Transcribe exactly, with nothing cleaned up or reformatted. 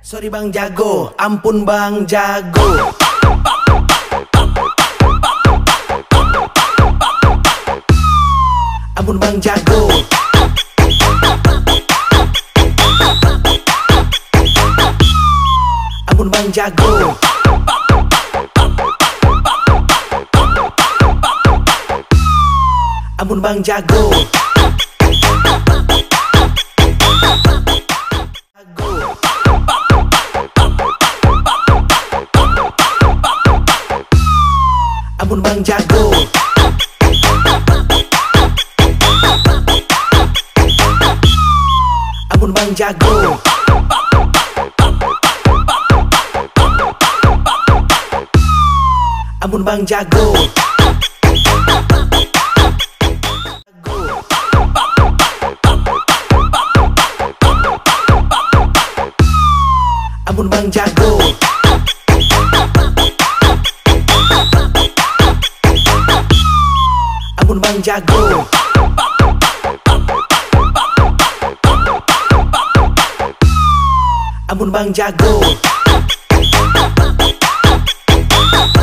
Sorry bang jago, ampun bang jago. Ampun bang jago. Ampun bang jago. Ampun bang jago. Ampun bang jago. Ampun bang jago. Ampun bang jago. Ampun bang jago. Ampun bang jago. Ampun bang jago.